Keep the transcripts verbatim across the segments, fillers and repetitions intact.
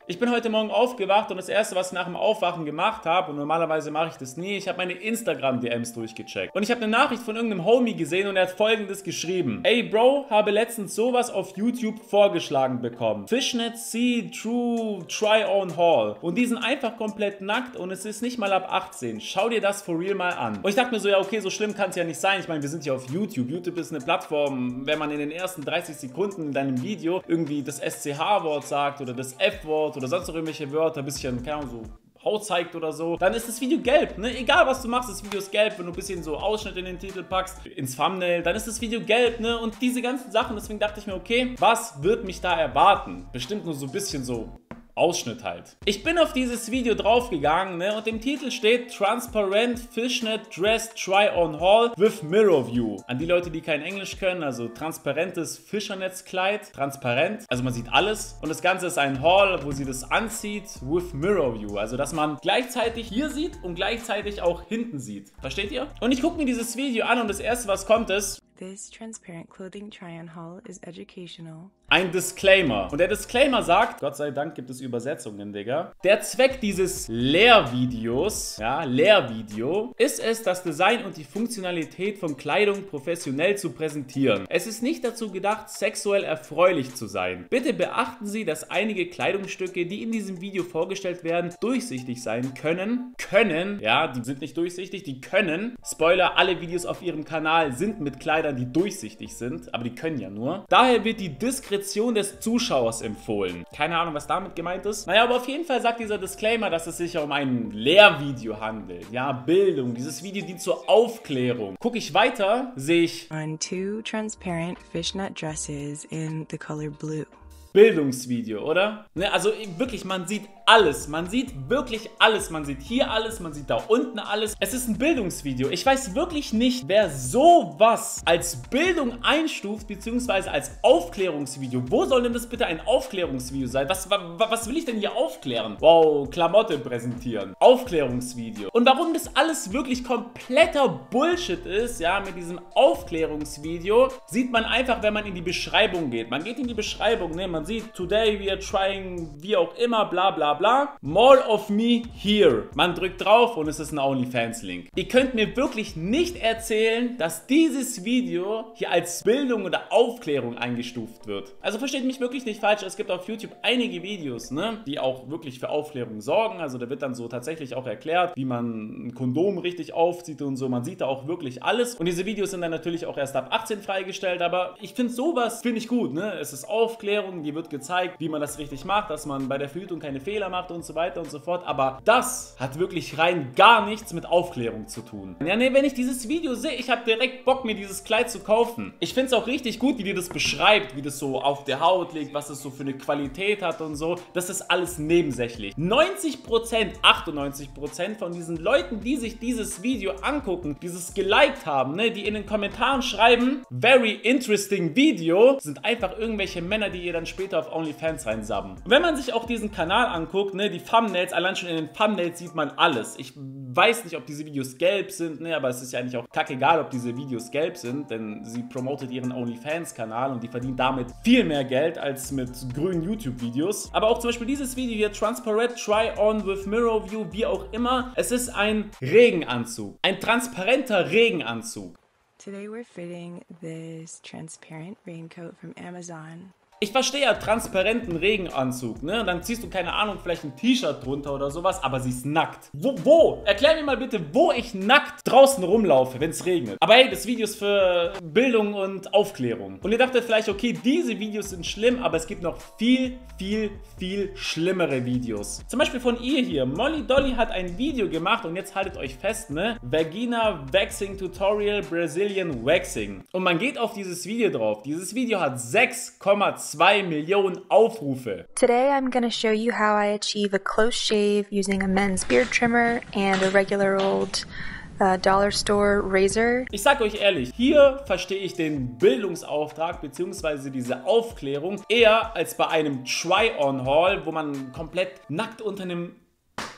Ich bin heute Morgen aufgewacht und das erste, was ich nach dem Aufwachen gemacht habe, und normalerweise mache ich das nie, ich habe meine Instagram-D Ms durchgecheckt. Und ich habe eine Nachricht von irgendeinem Homie gesehen und er hat Folgendes geschrieben. Ey Bro, habe letztens sowas auf YouTube vorgeschlagen bekommen. Fishnet See True Try-On Haul. Und die sind einfach komplett nackt und es ist nicht mal ab achtzehn. Schau dir das for real mal an. Und ich dachte mir so, ja okay, so schlimm kann es ja nicht sein. Ich meine, wir sind ja auf YouTube. YouTube ist eine Plattform, wenn man in den ersten dreißig Sekunden in deinem Video irgendwie das S C H-Wort sagt oder das F-Wort oder sonst noch irgendwelche Wörter, ein bisschen, keine Ahnung, so Haut zeigt oder so, dann ist das Video gelb, ne? Egal was du machst, das Video ist gelb. Wenn du ein bisschen so Ausschnitt in den Titel packst, ins Thumbnail, dann ist das Video gelb, ne? Und diese ganzen Sachen, deswegen dachte ich mir, okay, was wird mich da erwarten? Bestimmt nur so ein bisschen so Ausschnitt halt. Ich bin auf dieses Video draufgegangen, ne, und im Titel steht Transparent Fishnet Dress Try-On Haul with Mirror View. An die Leute, die kein Englisch können, also transparentes Fischernetzkleid, transparent, also man sieht alles. Und das Ganze ist ein Haul, wo sie das anzieht with Mirror View, also dass man gleichzeitig hier sieht und gleichzeitig auch hinten sieht. Versteht ihr? Und ich gucke mir dieses Video an und das erste, was kommt, ist This transparent clothing try-on haul is educational. Ein Disclaimer. Und der Disclaimer sagt, Gott sei Dank gibt es Übersetzungen, Digga. Der Zweck dieses Lehrvideos, ja, Lehrvideo, ist es, das Design und die Funktionalität von Kleidung professionell zu präsentieren. Es ist nicht dazu gedacht, sexuell erfreulich zu sein. Bitte beachten Sie, dass einige Kleidungsstücke, die in diesem Video vorgestellt werden, durchsichtig sein können. Können, ja, die sind nicht durchsichtig, die können. Spoiler, alle Videos auf Ihrem Kanal sind mit Kleidern, die durchsichtig sind, aber die können ja nur. Daher wird die Diskretion des Zuschauers empfohlen. Keine Ahnung, was damit gemeint ist. Naja, aber auf jeden Fall sagt dieser Disclaimer, dass es sich um ein Lehrvideo handelt. Ja, Bildung. Dieses Video dient zur Aufklärung. Gucke ich weiter, sehe ich On two transparent fishnet dresses in the color blue. Bildungsvideo, oder? Ne, also wirklich, man sieht alles. Man sieht wirklich alles. Man sieht hier alles, man sieht da unten alles. Es ist ein Bildungsvideo. Ich weiß wirklich nicht, wer sowas als Bildung einstuft, beziehungsweise als Aufklärungsvideo. Wo soll denn das bitte ein Aufklärungsvideo sein? Was, was, was will ich denn hier aufklären? Wow, Klamotte präsentieren. Aufklärungsvideo. Und warum das alles wirklich kompletter Bullshit ist, ja, mit diesem Aufklärungsvideo, sieht man einfach, wenn man in die Beschreibung geht. Man geht in die Beschreibung, ne, man sieht, today we are trying, wie auch immer, bla bla bla. More of me here. Man drückt drauf und es ist ein OnlyFans-Link. Ihr könnt mir wirklich nicht erzählen, dass dieses Video hier als Bildung oder Aufklärung eingestuft wird. Also versteht mich wirklich nicht falsch, es gibt auf YouTube einige Videos, ne, die auch wirklich für Aufklärung sorgen. Also da wird dann so tatsächlich auch erklärt, wie man ein Kondom richtig aufzieht und so. Man sieht da auch wirklich alles. Und diese Videos sind dann natürlich auch erst ab achtzehn freigestellt, aber ich finde sowas, finde ich gut, ne. Es ist Aufklärung, die wird gezeigt, wie man das richtig macht, dass man bei der Verhütung keine Fehler macht und so weiter und so fort. Aber das hat wirklich rein gar nichts mit Aufklärung zu tun. Ja, ne, wenn ich dieses Video sehe, ich habe direkt Bock, mir dieses Kleid zu kaufen. Ich finde es auch richtig gut, wie die das beschreibt, wie das so auf der Haut liegt, was es so für eine Qualität hat und so. Das ist alles nebensächlich. neunzig Prozent, achtundneunzig Prozent von diesen Leuten, die sich dieses Video angucken, dieses geliked haben, ne, die in den Kommentaren schreiben, very interesting Video, sind einfach irgendwelche Männer, die ihr dann später auf OnlyFans reinsabben. Und wenn man sich auch diesen Kanal anguckt, ne, die Thumbnails, allein schon in den Thumbnails sieht man alles. Ich weiß nicht, ob diese Videos gelb sind, ne, aber es ist ja eigentlich auch kackegal, ob diese Videos gelb sind, denn sie promotet ihren OnlyFans-Kanal und die verdient damit viel mehr Geld als mit grünen YouTube-Videos. Aber auch zum Beispiel dieses Video hier, Transparent Try-On with Mirror View, wie auch immer, es ist ein Regenanzug. Ein transparenter Regenanzug. Today we're fitting this transparent raincoat from Amazon. Ich verstehe ja transparenten Regenanzug, ne? Dann ziehst du, keine Ahnung, vielleicht ein T-Shirt drunter oder sowas, aber sie ist nackt. Wo, wo? Erklär mir mal bitte, wo ich nackt draußen rumlaufe, wenn es regnet. Aber hey, das Video ist für Bildung und Aufklärung. Und ihr dachtet vielleicht, okay, diese Videos sind schlimm, aber es gibt noch viel, viel, viel schlimmere Videos. Zum Beispiel von ihr hier. Molly Dolly hat ein Video gemacht und jetzt haltet euch fest, ne? Vagina Waxing Tutorial Brazilian Waxing. Und man geht auf dieses Video drauf. Dieses Video hat sechs Komma zwei Millionen Aufrufe. Today I'm going to show you how I achieve a close shave using a men's beard trimmer and a regular old uh, dollar store razor. Ich sag euch ehrlich, hier verstehe ich den Bildungsauftrag bzw. diese Aufklärung eher als bei einem Try-On-Haul, wo man komplett nackt unter einem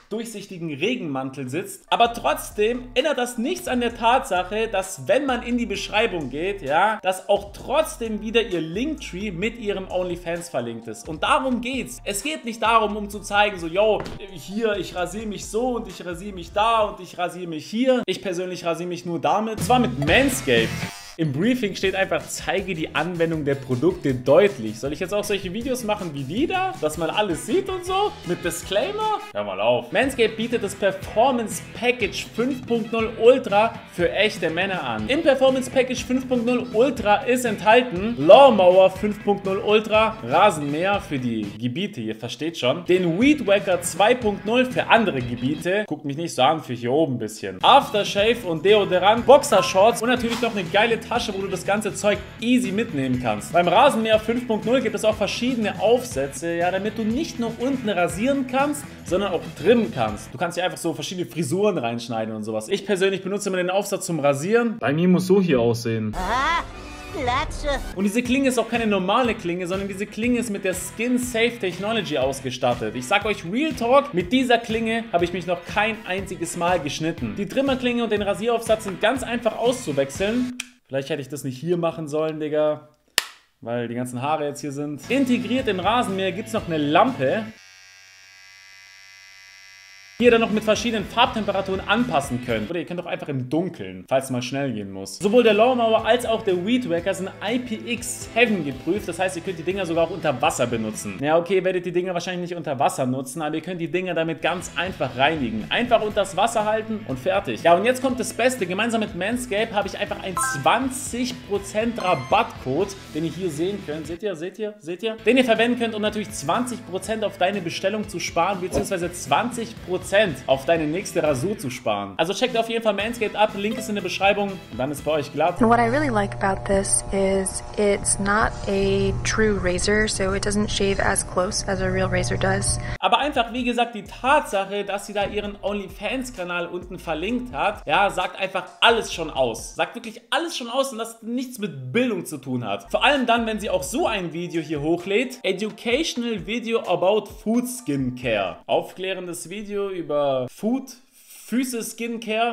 durchsichtigen Regenmantel sitzt. Aber trotzdem ändert das nichts an der Tatsache, dass wenn man in die Beschreibung geht, ja, dass auch trotzdem wieder ihr Linktree mit ihrem OnlyFans verlinkt ist. Und darum geht's. Es geht nicht darum, um zu zeigen, so, yo, hier, ich rasiere mich so und ich rasiere mich da und ich rasiere mich hier. Ich persönlich rasiere mich nur damit. Zwar mit Manscaped. Im Briefing steht einfach, zeige die Anwendung der Produkte deutlich. Soll ich jetzt auch solche Videos machen wie die da? Dass man alles sieht und so? Mit Disclaimer? Hör mal auf. Manscaped bietet das Performance Package fünf Punkt null Ultra für echte Männer an. Im Performance Package fünf Punkt null Ultra ist enthalten Lawnmower fünf Punkt null Ultra, Rasenmäher für die Gebiete, ihr versteht schon. Den Weed Wacker zwei Punkt null für andere Gebiete. Guckt mich nicht so an, für hier oben ein bisschen. Aftershave und Deodorant, Boxershorts und natürlich noch eine geile Tasche, wo du das ganze Zeug easy mitnehmen kannst. Beim Rasenmäher fünf Punkt null gibt es auch verschiedene Aufsätze, ja, damit du nicht nur unten rasieren kannst, sondern auch trimmen kannst. Du kannst hier einfach so verschiedene Frisuren reinschneiden und sowas. Ich persönlich benutze immer den Aufsatz zum Rasieren. Bei mir muss so hier aussehen. Ah, Klatsche. Und diese Klinge ist auch keine normale Klinge, sondern diese Klinge ist mit der Skin Safe Technology ausgestattet. Ich sag euch Real Talk, mit dieser Klinge habe ich mich noch kein einziges Mal geschnitten. Die Trimmerklinge und den Rasieraufsatz sind ganz einfach auszuwechseln. Vielleicht hätte ich das nicht hier machen sollen, Digga, weil die ganzen Haare jetzt hier sind. Integriert im Rasenmäher gibt es noch eine Lampe, die ihr dann noch mit verschiedenen Farbtemperaturen anpassen könnt. Oder ihr könnt auch einfach im Dunkeln, falls es mal schnell gehen muss. Sowohl der Lawnmower als auch der Weed Wacker sind I P X sieben geprüft. Das heißt, ihr könnt die Dinger sogar auch unter Wasser benutzen. Ja, okay, ihr werdet die Dinger wahrscheinlich nicht unter Wasser nutzen, aber ihr könnt die Dinger damit ganz einfach reinigen. Einfach unter das Wasser halten und fertig. Ja, und jetzt kommt das Beste. Gemeinsam mit Manscaped habe ich einfach einen zwanzig Prozent Rabattcode, den ihr hier sehen könnt. Seht ihr, seht ihr, seht ihr? Den ihr verwenden könnt, um natürlich zwanzig Prozent auf deine Bestellung zu sparen, beziehungsweise zwanzig Prozent auf deine nächste Rasur zu sparen. Also checkt auf jeden Fall Manscaped ab, Link ist in der Beschreibung und dann ist bei euch glatt. And what I really like about this is it's not a true razor, so it doesn't shave as close as a real razor does. Aber einfach, wie gesagt, die Tatsache, dass sie da ihren OnlyFans-Kanal unten verlinkt hat, ja, sagt einfach alles schon aus. Sagt wirklich alles schon aus und das nichts mit Bildung zu tun hat. Vor allem dann, wenn sie auch so ein Video hier hochlädt. Educational Video about Food Skincare. Aufklärendes Video über über Food, Füße, Skincare.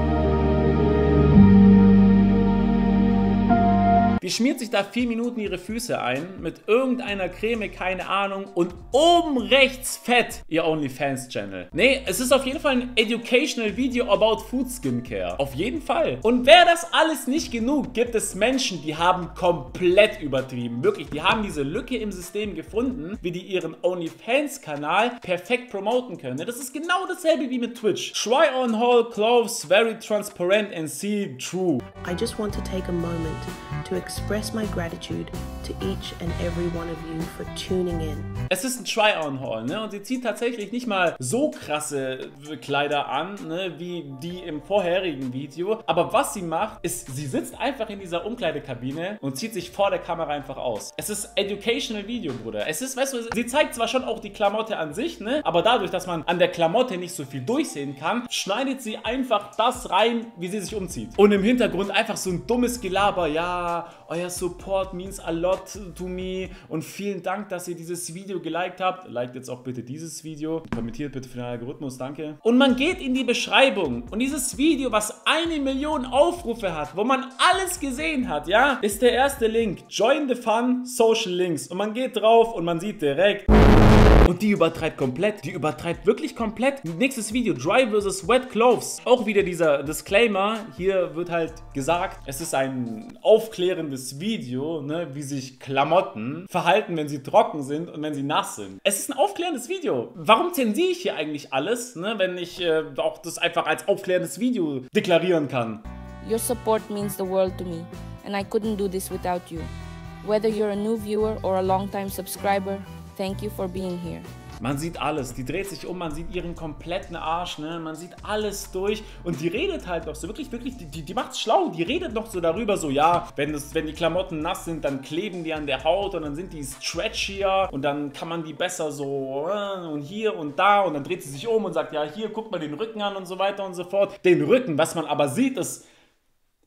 Die schmiert sich da vier Minuten ihre Füße ein mit irgendeiner Creme, keine Ahnung, und oben rechts fett ihr OnlyFans-Channel. Nee, es ist auf jeden Fall ein Educational Video about Food Skincare. Auf jeden Fall. Und wäre das alles nicht genug, gibt es Menschen, die haben komplett übertrieben. Wirklich, die haben diese Lücke im System gefunden, wie die ihren OnlyFans-Kanal perfekt promoten können. Das ist genau dasselbe wie mit Twitch. Try on haul clothes, very transparent and see true. I just want to take a moment to express my gratitude to each and every one of you for tuning in. Es ist ein Try-on-Haul, ne? Und sie zieht tatsächlich nicht mal so krasse Kleider an, ne, wie die im vorherigen Video. Aber was sie macht, ist, sie sitzt einfach in dieser Umkleidekabine und zieht sich vor der Kamera einfach aus. Es ist Educational Video, Bruder. Es ist, weißt du, sie zeigt zwar schon auch die Klamotte an sich, ne? Aber dadurch, dass man an der Klamotte nicht so viel durchsehen kann, schneidet sie einfach das rein, wie sie sich umzieht. Und im Hintergrund einfach so ein dummes Gelaber, ja, euer Support means a lot to me und vielen Dank, dass ihr dieses Video geliked habt. Liked jetzt auch bitte dieses Video. Kommentiert bitte für den Algorithmus, danke. Und man geht in die Beschreibung und dieses Video, was eine Million Aufrufe hat, wo man alles gesehen hat, ja, ist der erste Link. Join the Fun, Social Links. Und man geht drauf und man sieht direkt... Und die übertreibt komplett. Die übertreibt wirklich komplett. Nächstes Video, Dry versus Wet Clothes. Auch wieder dieser Disclaimer. Hier wird halt gesagt, es ist ein aufklärendes Video, ne, wie sich Klamotten verhalten, wenn sie trocken sind und wenn sie nass sind. Es ist ein aufklärendes Video. Warum zensiere ich hier eigentlich alles, ne, wenn ich äh, auch das einfach als aufklärendes Video deklarieren kann? Your support means the world to me, and I couldn't do this without you. Whether you're a new viewer or a long-time subscriber, thank you for being here. Man sieht alles, die dreht sich um, man sieht ihren kompletten Arsch, ne? Man sieht alles durch und die redet halt noch so, wirklich, wirklich, die, die, die macht's schlau, die redet noch so darüber, so ja, wenn, das, wenn die Klamotten nass sind, dann kleben die an der Haut und dann sind die stretchier und dann kann man die besser so äh, und hier und da und dann dreht sie sich um und sagt, ja, hier, guckt mal den Rücken an und so weiter und so fort. Den Rücken, was man aber sieht, ist...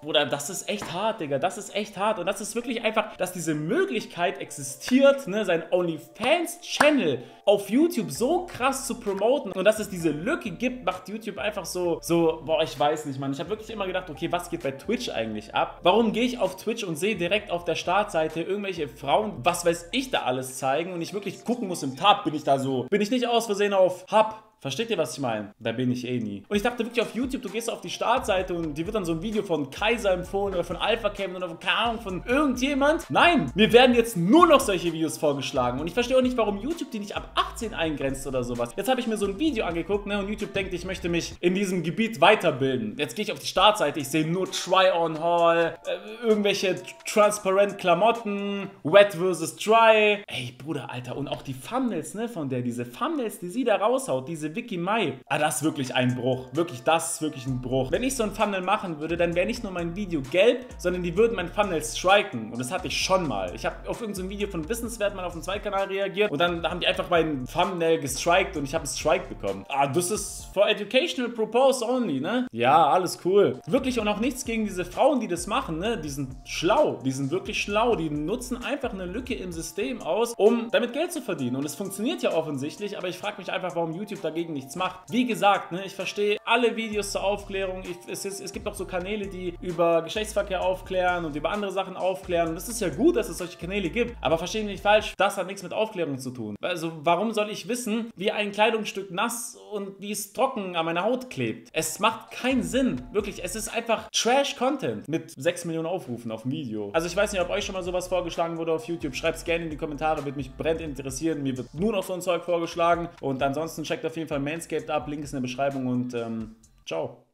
Bruder, das ist echt hart, Digga. Das ist echt hart. Und das ist wirklich einfach, dass diese Möglichkeit existiert, ne, sein OnlyFans-Channel auf YouTube so krass zu promoten und dass es diese Lücke gibt, macht YouTube einfach so, so, boah, ich weiß nicht, Mann. Ich habe wirklich immer gedacht, okay, was geht bei Twitch eigentlich ab? Warum gehe ich auf Twitch und sehe direkt auf der Startseite irgendwelche Frauen, was weiß ich da alles zeigen und ich wirklich gucken muss im Tab, bin ich da so, bin ich nicht aus Versehen auf Hub? Versteht ihr, was ich meine? Da bin ich eh nie. Und ich dachte wirklich auf YouTube, du gehst auf die Startseite und dir wird dann so ein Video von Kaiser empfohlen oder von Alpha Cam oder von, keine Ahnung, von irgendjemand. Nein, mir werden jetzt nur noch solche Videos vorgeschlagen. Und ich verstehe auch nicht, warum YouTube die nicht ab achtzehn eingrenzt oder sowas. Jetzt habe ich mir so ein Video angeguckt, ne, und YouTube denkt, ich möchte mich in diesem Gebiet weiterbilden. Jetzt gehe ich auf die Startseite, ich sehe nur Try-on-Haul, äh, irgendwelche transparent Klamotten, Wet versus Dry. Ey, Bruder, Alter, und auch die Thumbnails, ne, von der, diese Thumbnails, die sie da raushaut, diese Vicky Mai. Ah, das ist wirklich ein Bruch. Wirklich, das ist wirklich ein Bruch. Wenn ich so ein Thumbnail machen würde, dann wäre nicht nur mein Video gelb, sondern die würden mein Thumbnail striken. Und das hatte ich schon mal. Ich habe auf irgendein Video von Wissenswert mal auf dem Zweitkanal reagiert und dann haben die einfach mein Thumbnail gestrikt und ich habe einen Strike bekommen. Ah, das ist for educational purpose only, ne? Ja, alles cool. Wirklich, und auch nichts gegen diese Frauen, die das machen, ne? Die sind schlau. Die sind wirklich schlau. Die nutzen einfach eine Lücke im System aus, um damit Geld zu verdienen. Und es funktioniert ja offensichtlich, aber ich frage mich einfach, warum YouTube dagegen nichts macht. Wie gesagt, ne, ich verstehe alle Videos zur Aufklärung. Ich, es, ist, es gibt auch so Kanäle, die über Geschlechtsverkehr aufklären und über andere Sachen aufklären. Und es ist ja gut, dass es solche Kanäle gibt. Aber verstehe mich nicht falsch, das hat nichts mit Aufklärung zu tun. Also warum soll ich wissen, wie ein Kleidungsstück nass und wie es trocken an meiner Haut klebt? Es macht keinen Sinn. Wirklich, es ist einfach Trash-Content mit sechs Millionen Aufrufen auf dem Video. Also ich weiß nicht, ob euch schon mal sowas vorgeschlagen wurde auf YouTube. Schreibt es gerne in die Kommentare, würde mich brennend interessieren. Mir wird nur noch so ein Zeug vorgeschlagen. Und ansonsten checkt auf jeden Fall Manscaped ab, Link ist in der Beschreibung und ähm, ciao.